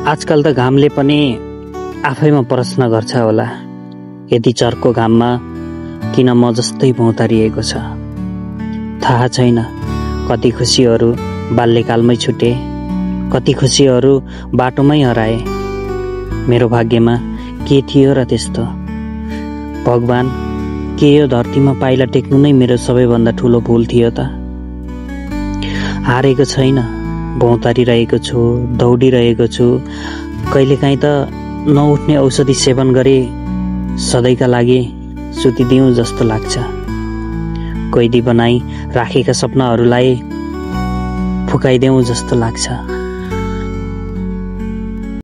आजकल त घामले पनि आफैमा प्रश्न गर्छ होला, यति चर्को घाममा किन म जस्तै भौँतारिएको छ। थाहा छैन कति खुसीहरू बाल्यकालमै छुटे, कति खुसीहरू बाटोमै हराए। मेरो भाग्यमा के थियो र त्यस्तो? भगवान, के यो धरतीमा पाइला टेक्नु नै मेरो सबैभन्दा ठुलो भुल थियो त? हारेको छैन, भौँतारिरहेको छु, दौडिरहेको छु। कहिलेकाहीँ त नउठ्ने औषधि सेवन गरे सधैँका लागि सुतिदिउँ जस्तो लाग्छ। कैदी बनाई राखेका सपनाहरूलाई फुकाइदेऊ जस्तो लाग्छ।